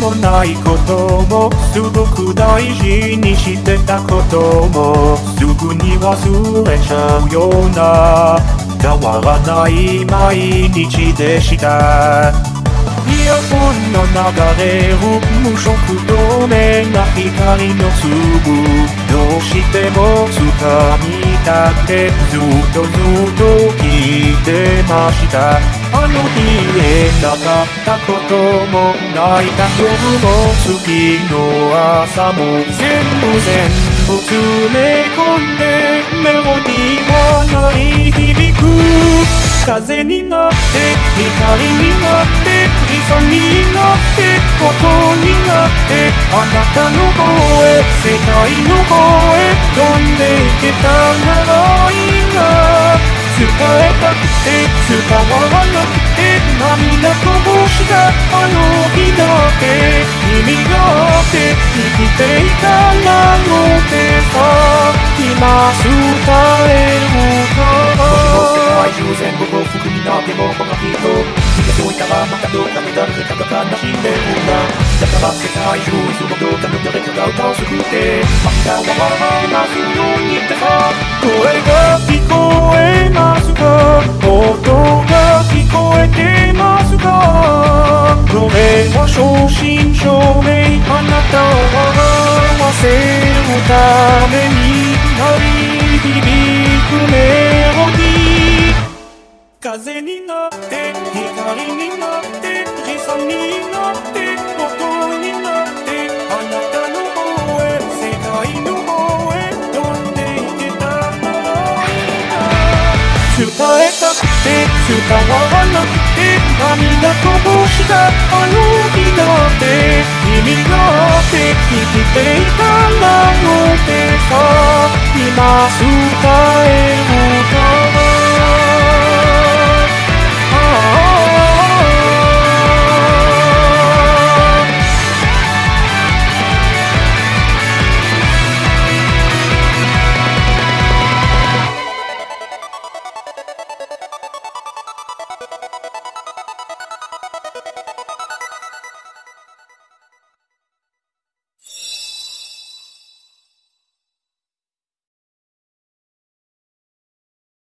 もないこともすごく大事にしてたこともすぐに忘れちゃうような変わらない毎日でした。イヤホンの流れる無色透明な光の粒どうしても掴みたくてずっと聞いてました。あの日会えなかったことも泣いた夜も次の朝も全部詰め込んでメロディーは鳴り響く。風になって光になってリソになって音になってあなたの方へ世界の方へ飛んでいけたならいいな。伝えたくて伝わらなくて涙こぼしたあの日だって意味があって生きていたなのでさ今伝えるから世界中全部幸福になってもこの人逃げておいたらまたどっかで誰かが悲しんでるんだ。だから世界中いつもどっかの誰かが歌を救って涙を笑いますようにってさ声が聞こえますか音が聞こえてますかこれは正真正銘あなたを笑わせるために鳴り響くメロディー。風になって光になって時差になって音になってあなたの方へ世界の方へ飛んでいけたならいいな。伝えたくて伝わらなくて涙こぼしたあの日だって意味があって生きていたなのでさ今伝えるか